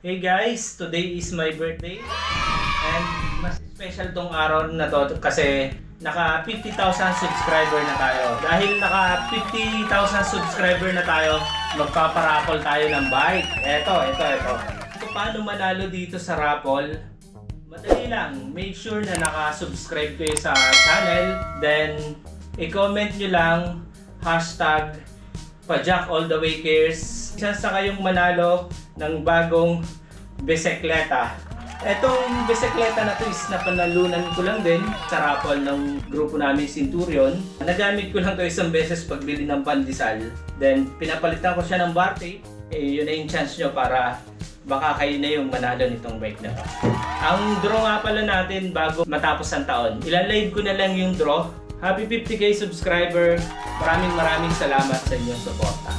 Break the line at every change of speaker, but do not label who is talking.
Hey guys, today is my birthday and mas special tong araw na to kasi naka 50,000 subscriber na tayo. Dahil naka 50,000 subscriber na tayo, magpaparaffle tayo ng bike. Ito. Kung paano manalo dito sa raffle? Madali lang. Make sure na naka-subscribe kayo sa channel. Then, i-comment nyo lang hashtag #PajakAllTheWayCares. Chance na kayong manalo ng bagong bisikleta. Etong bisikleta na to is napanalunan ko lang din sa raffle ng grupo namin Centurion. Nagamit ko lang to isang beses pagbili ng pandesal. Then pinapalitan ko siya ng bar tape. Yun na yung chance nyo para baka kayo na yung manalo nitong bike na to. Ang draw nga pala natin bago matapos ang taon. Ilalive ko na lang yung draw. Happy 50k subscriber. Maraming salamat sa inyong suporta.